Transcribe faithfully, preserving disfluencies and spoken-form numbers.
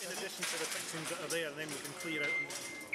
in addition to the fixings that are there, and then we can clear out